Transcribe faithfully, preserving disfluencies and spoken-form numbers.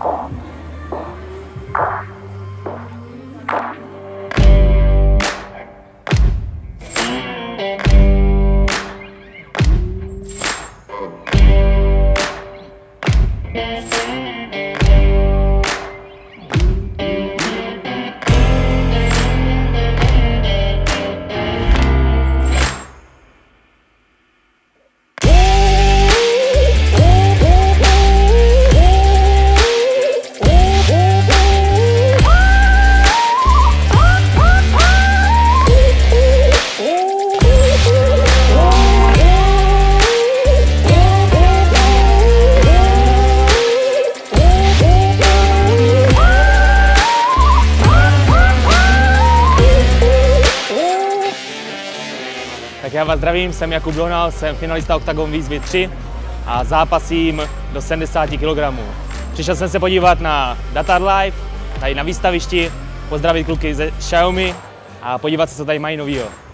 Tak já vás zdravím, jsem Jakub Dohnal, jsem finalista Octagon výzvy tři a zápasím do sedmdesáti kilogramů. Přišel jsem se podívat na Data Live, tady na výstavišti, pozdravit kluky ze Xiaomi a podívat se, co tady mají novýho.